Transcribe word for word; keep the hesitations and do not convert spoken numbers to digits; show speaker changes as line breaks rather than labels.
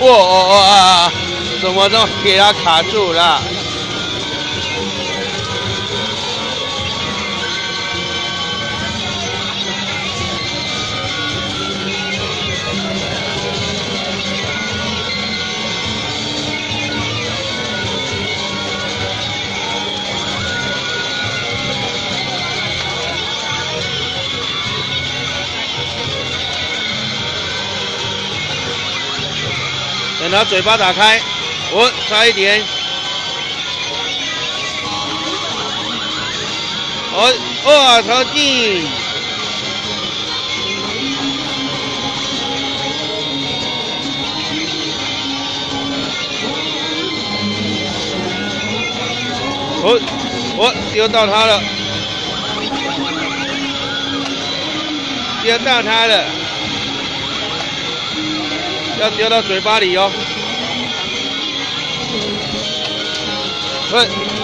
哇哦啊！怎么都给它卡住了？等它嘴巴打开，我、哦、差一点。哦，哇，超近！哦，我丢到它了，丢到它了。 要丢到嘴巴里哦！喂。